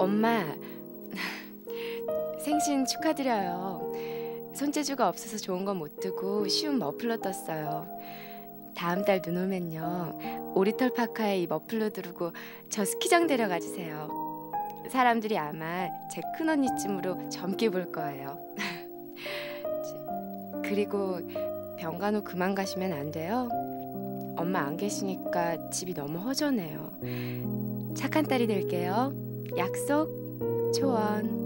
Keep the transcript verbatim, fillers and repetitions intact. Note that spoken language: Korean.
엄마, 생신 축하드려요. 손재주가 없어서 좋은 건 못 두고 쉬운 머플러 떴어요. 다음 달 눈 오면요, 오리털 파카에 이 머플러 두르고 저 스키장 데려가 주세요. 사람들이 아마 제 큰언니쯤으로 젊게 볼 거예요. 그리고 병간호 그만 가시면 안 돼요? 엄마 안 계시니까 집이 너무 허전해요. 착한 딸이 될게요. 약속? 초원.